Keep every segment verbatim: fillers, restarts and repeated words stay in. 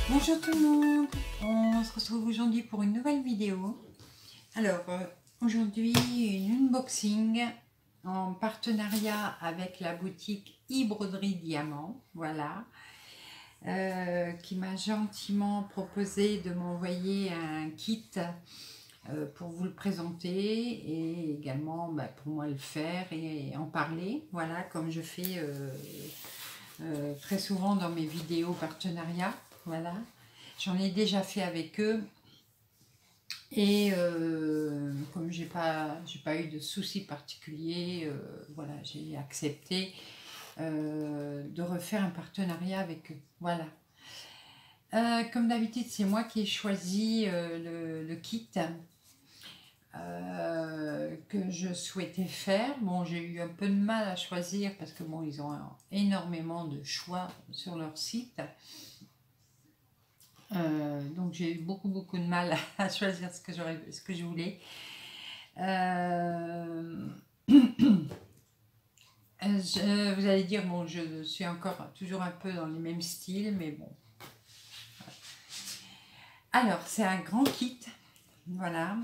Bonjour tout le monde, on se retrouve aujourd'hui pour une nouvelle vidéo. Alors euh, aujourd'hui une unboxing en partenariat avec la boutique e-broderie Diamant, voilà, euh, qui m'a gentiment proposé de m'envoyer un kit euh, pour vous le présenter et également bah, pour moi le faire et en parler, voilà, comme je fais euh, euh, très souvent dans mes vidéos partenariat, voilà. J'en ai déjà fait avec eux et euh, comme j'ai pas, j'ai pas eu de soucis particuliers, euh, voilà, j'ai accepté euh, de refaire un partenariat avec eux. Voilà. Euh, comme d'habitude, c'est moi qui ai choisi euh, le, le kit euh, que je souhaitais faire. Bon, j'ai eu un peu de mal à choisir parce que bon, ils ont énormément de choix sur leur site. Euh, donc j'ai eu beaucoup beaucoup de mal à choisir ce que, ce que je voulais. Euh, je, vous allez dire, bon, je suis encore toujours un peu dans les mêmes styles, mais bon. Alors, c'est un grand kit, voilà.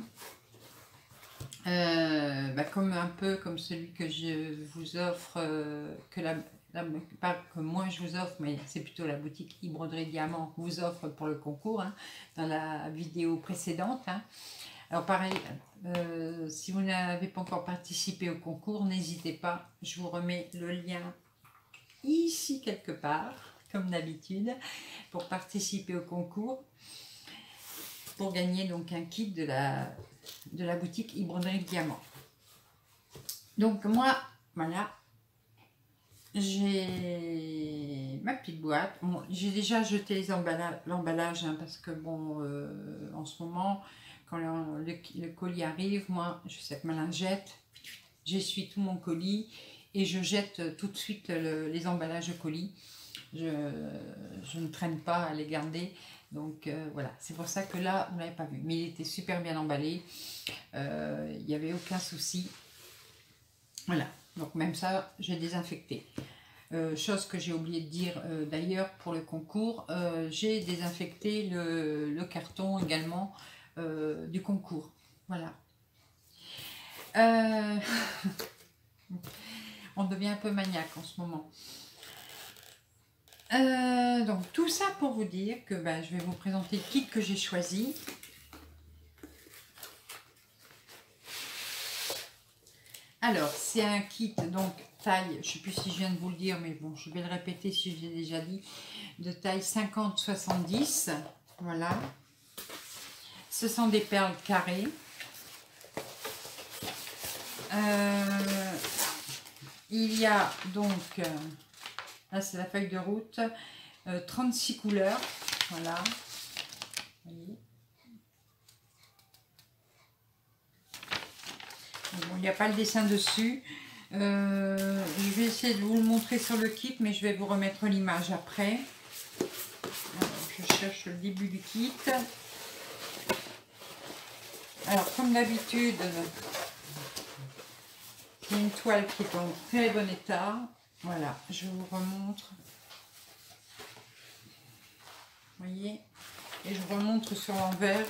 Euh, bah, comme un peu comme celui que je vous offre, euh, que la, la, pas que moi je vous offre, mais c'est plutôt la boutique e-broderie Diamant vous offre pour le concours, hein, dans la vidéo précédente. Hein. Alors pareil, euh, si vous n'avez pas encore participé au concours, n'hésitez pas, je vous remets le lien ici quelque part, comme d'habitude, pour participer au concours, pour gagner donc un kit de la, de la boutique e-broderie Diamant. Donc moi, voilà, j'ai ma petite boîte. Bon, j'ai déjà jeté l'emballage hein, parce que bon, euh, en ce moment, quand le, le, le colis arrive, moi, je sais que ma lingette, j'essuie tout mon colis et je jette tout de suite le, les emballages de colis. Je, je ne traîne pas à les garder. Donc euh, voilà, c'est pour ça que là, vous ne l'avez pas vu. Mais il était super bien emballé. Euh, il n'y avait aucun souci. Voilà, donc même ça, j'ai désinfecté. Euh, chose que j'ai oublié de dire euh, d'ailleurs pour le concours, euh, j'ai désinfecté le, le carton également euh, du concours. Voilà. Euh... On devient un peu maniaque en ce moment. Euh, donc tout ça pour vous dire que ben, je vais vous présenter le kit que j'ai choisi. Alors c'est un kit donc taille, je ne sais plus si je viens de vous le dire, mais bon je vais le répéter si je l'ai déjà dit, de taille cinquante soixante-dix, voilà. Ce sont des perles carrées. Euh, il y a donc, euh, là c'est la feuille de route, euh, trente-six couleurs, voilà. Vous voyez. Bon, il n'y a pas le dessin dessus. Euh, je vais essayer de vous le montrer sur le kit, mais je vais vous remettre l'image après. Alors, je cherche le début du kit. Alors, comme d'habitude, c'est une toile qui est en très bon état. Voilà, je vous remontre. Vous voyez? Et je remontre sur l'envers.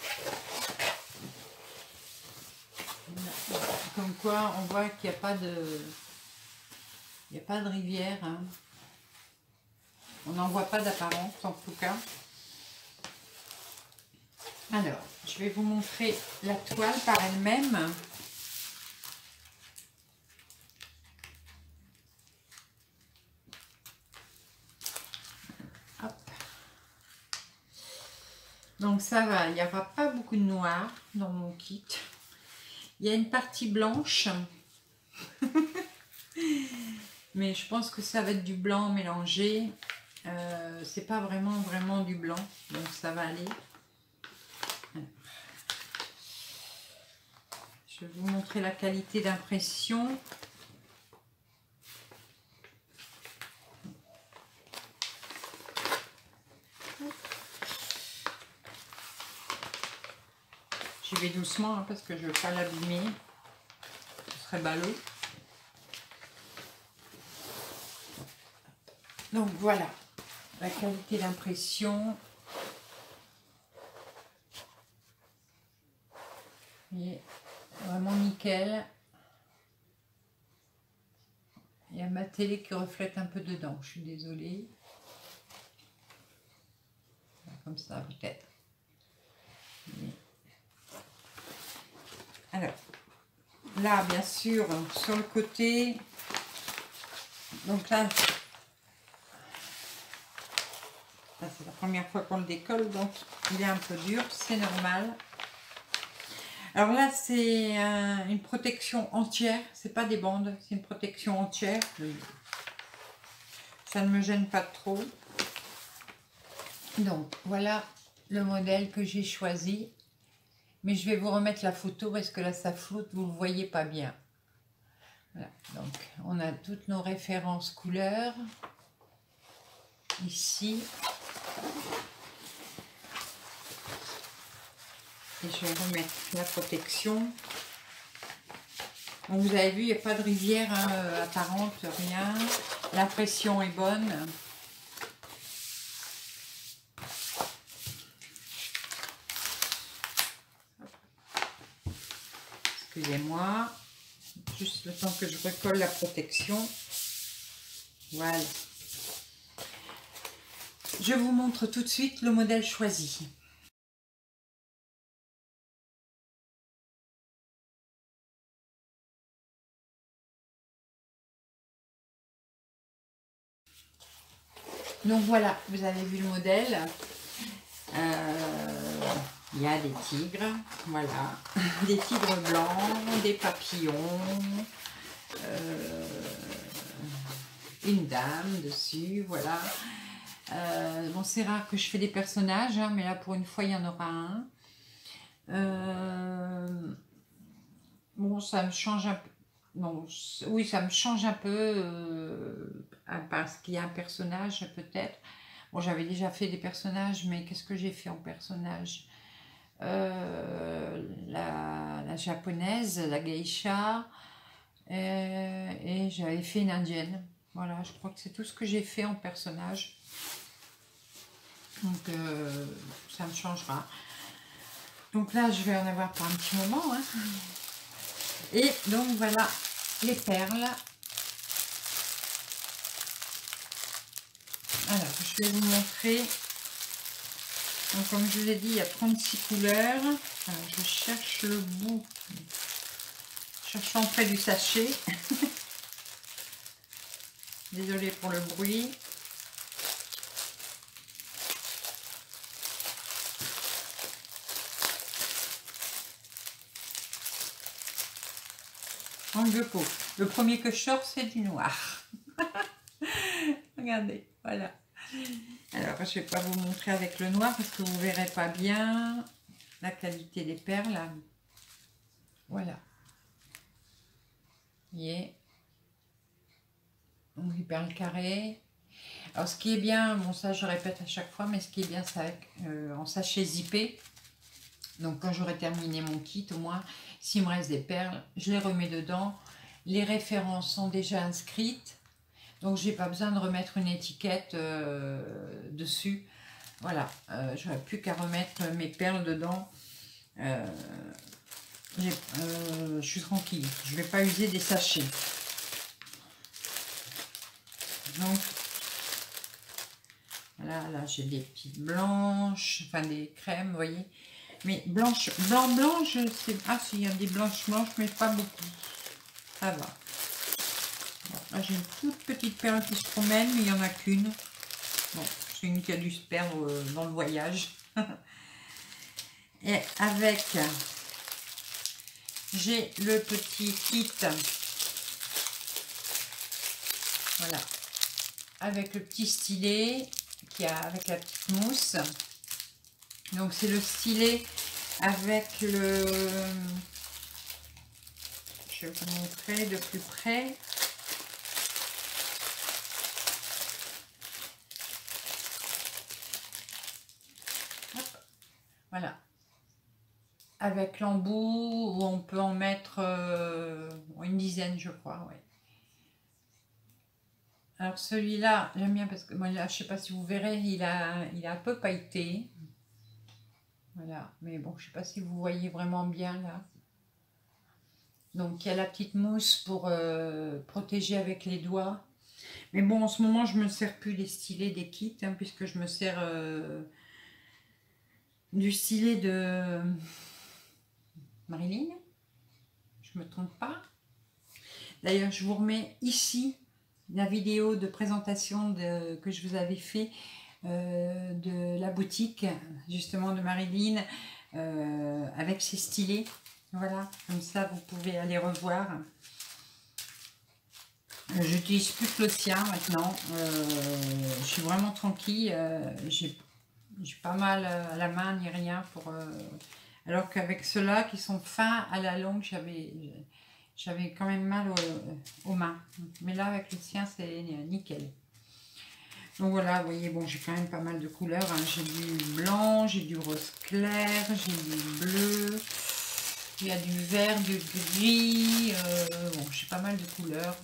Comme quoi, on voit qu'il n'y a pas de... Il n'y a pas de rivière. Hein. On n'en voit pas d'apparence, en tout cas. Alors, je vais vous montrer la toile par elle-même. Donc ça va, il n'y aura pas beaucoup de noir dans mon kit. Il y a une partie blanche. Mais je pense que ça va être du blanc mélangé. Euh, c'est pas vraiment vraiment du blanc. Donc ça va aller. Je vais vous montrer la qualité d'impression. J'y vais doucement hein, parce que je ne veux pas l'abîmer. Ce serait ballot. Donc voilà la qualité d'impression. nickel. Il y a ma télé qui reflète un peu dedans, je suis désolée. Comme ça peut-être. Alors, là bien sûr, sur le côté, donc là, là c'est la première fois qu'on le décolle, donc il est un peu dur, c'est normal. Alors là, c'est un, une protection entière, c'est pas des bandes, c'est une protection entière. Ça ne me gêne pas trop. Donc voilà le modèle que j'ai choisi. Mais je vais vous remettre la photo parce que là ça flotte, vous ne le voyez pas bien. Voilà. Donc on a toutes nos références couleurs. Ici. Et je vais remettre la protection. Donc vous avez vu, il n'y a pas de rivière hein, apparente, rien. L'impression est bonne. Excusez-moi. Juste le temps que je recolle la protection. Voilà. Je vous montre tout de suite le modèle choisi. Donc voilà, vous avez vu le modèle. Euh, il y a des tigres, voilà, des tigres blancs, des papillons, euh, une dame dessus, voilà. Euh, bon, c'est rare que je fais des personnages, hein, mais là pour une fois il y en aura un. Euh, bon, ça me change un peu. Non, oui, ça me change un peu euh, parce qu'il y a un personnage peut-être. Bon, j'avais déjà fait des personnages, mais qu'est-ce que j'ai fait en personnage euh, la, la japonaise, la geisha, euh, et j'avais fait une indienne. Voilà, je crois que c'est tout ce que j'ai fait en personnage. Donc, euh, ça me changera. Donc là, je vais en avoir pour un petit moment. Hein. Et donc, voilà les perles. Alors, je vais vous montrer. Donc, comme je vous l'ai dit, il y a trente-six couleurs. Alors, je cherche le bout. Je cherche l'entrée du sachet. Désolée pour le bruit. Manque de peau. Le premier que je sors, c'est du noir. Regardez, voilà. Alors, je ne vais pas vous montrer avec le noir parce que vous ne verrez pas bien la qualité des perles. Voilà. Vous voyez. Donc, les perles carrées. Alors, ce qui est bien, bon, ça je répète à chaque fois, mais ce qui est bien, c'est avec euh, en sachet zippé. Donc, quand j'aurai terminé mon kit, au moins, s'il me reste des perles, je les remets dedans. Les références sont déjà inscrites. Donc, j'ai pas besoin de remettre une étiquette euh, dessus. Voilà, euh, j'aurais plus qu'à remettre mes perles dedans. Euh, euh, je suis tranquille, je vais pas user des sachets. Donc, voilà, là j'ai des petites blanches, enfin des crèmes, vous voyez. Mais blanche, blanc, blanc, je sais. Ah, si, il y a des blanches, blanches, mais pas beaucoup. Ça va. Bon, là, j'ai une toute petite perle qui se promène, mais il n'y en a qu'une. Bon, c'est une qui a dû se perdre euh, dans le voyage. Et avec, j'ai le petit kit. Voilà. Avec le petit stylet qui a avec la petite mousse. Donc, c'est le stylet avec le... Je vais vous montrer de plus près. Hop. Voilà. Avec l'embout, où on peut en mettre euh, une dizaine, je crois. Ouais. Alors, celui-là, j'aime bien parce que moi, là, je ne sais pas si vous verrez, il a, il a un peu pailleté. Voilà. Mais bon, je ne sais pas si vous voyez vraiment bien là. Donc il y a la petite mousse pour euh, protéger avec les doigts. Mais bon, en ce moment, je ne me sers plus des stylets, des kits, hein, puisque je me sers euh, du stylet de Marilyn. Je ne me trompe pas. D'ailleurs, je vous remets ici la vidéo de présentation de, que je vous avais fait euh, de la boutique, justement de Marilyn, euh, avec ses stylets. Voilà, comme ça, vous pouvez aller revoir. J'utilise plus que le sien maintenant. Euh, je suis vraiment tranquille. Euh, J'ai pas mal à la main ni rien. pour. Euh, alors qu'avec ceux-là qui sont fins à la longue, j'avais j'avais quand même mal aux, aux mains. Mais là, avec le sien, c'est nickel. Donc voilà, vous voyez, bon, j'ai quand même pas mal de couleurs. Hein. J'ai du blanc, j'ai du rose clair, j'ai du bleu. Il y a du vert, du gris. Euh, bon, j'ai pas mal de couleurs.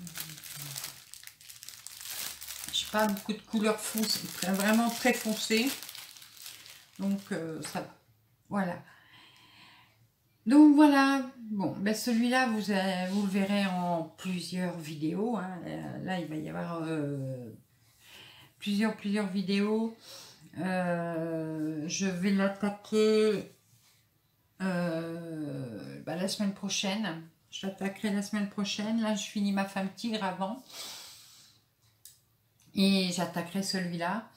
J'ai pas beaucoup de couleurs foncées, vraiment très foncées. Donc euh, ça va. Voilà. Donc voilà. Bon, ben celui-là, vous, vous le verrez en plusieurs vidéos. Hein. Là, il va y avoir euh, plusieurs, plusieurs vidéos. Euh, je vais l'attaquer euh, ben, la semaine prochaine. Je l'attaquerai la semaine prochaine. Là, je finis ma femme tigre avant. Et j'attaquerai celui-là.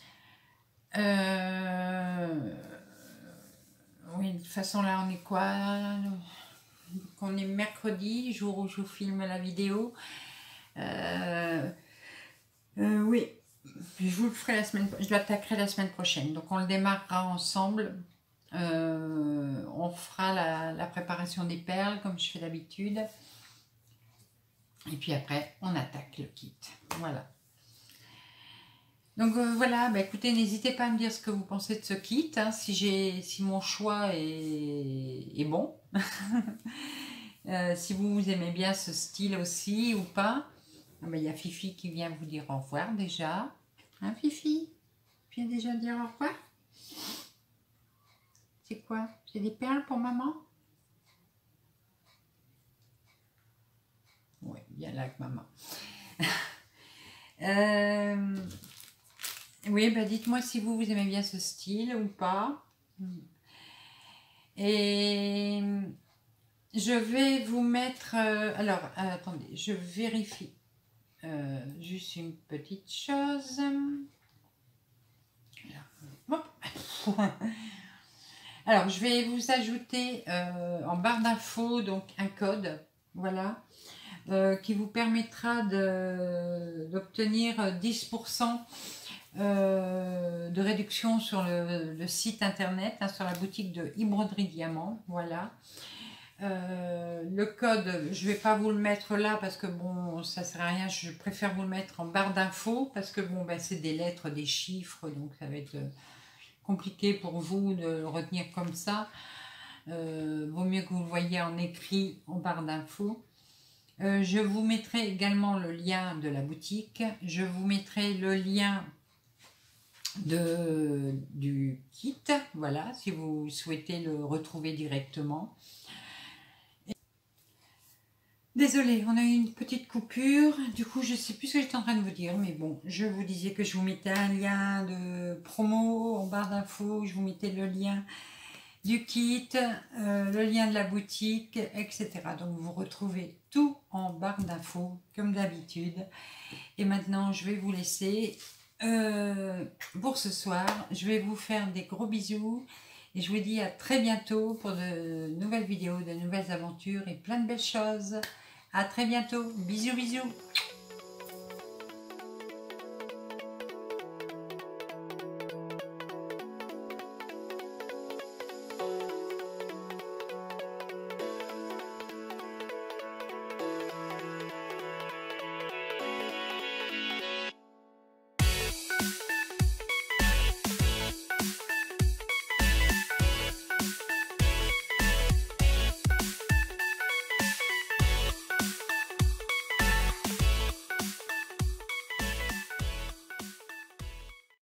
Euh... Oui, de toute façon, là, on est quoi? On est mercredi, jour où je vous filme la vidéo. Euh... Euh, oui, je vous le ferai la semaine, je l'attaquerai la semaine prochaine. Donc, on le démarrera ensemble. Euh... On fera la, la préparation des perles, comme je fais d'habitude. Et puis après, on attaque le kit. Voilà. Donc euh, voilà, bah, écoutez, n'hésitez pas à me dire ce que vous pensez de ce kit, hein, si, j'ai, si mon choix est, est bon. euh, si vous aimez bien ce style aussi ou pas. Ah, bah, y a Fifi qui vient vous dire au revoir déjà. Hein Fifi? Tu viens déjà dire au revoir? C'est quoi? C'est des perles pour maman? Oui, bien là avec maman. euh... Oui, bah dites-moi si vous, vous aimez bien ce style ou pas. Et je vais vous mettre... Euh, alors, euh, attendez, je vérifie euh, juste une petite chose. Alors, alors je vais vous ajouter euh, en barre d'infos donc un code, voilà, euh, qui vous permettra d'obtenir dix pour cent Euh, de réduction sur le, le site internet, hein, sur la boutique de E-Broderie Diamant. Voilà. Euh, le code, je ne vais pas vous le mettre là parce que bon, ça ne sert à rien. Je préfère vous le mettre en barre d'infos parce que bon, ben, c'est des lettres, des chiffres, donc ça va être compliqué pour vous de le retenir comme ça. Euh, vaut mieux que vous le voyez en écrit en barre d'infos. Euh, je vous mettrai également le lien de la boutique. Je vous mettrai le lien de, du kit, voilà, si vous souhaitez le retrouver directement. Désolée, on a eu une petite coupure, du coup je sais plus ce que j'étais en train de vous dire, mais bon, je vous disais que je vous mettais un lien de promo en barre d'infos, je vous mettais le lien du kit, euh, le lien de la boutique, et cetera. Donc vous retrouvez tout en barre d'infos, comme d'habitude. Et maintenant, je vais vous laisser euh, pour ce soir. Je vais vous faire des gros bisous. Et je vous dis à très bientôt pour de nouvelles vidéos, de nouvelles aventures et plein de belles choses. À très bientôt. Bisous, bisous.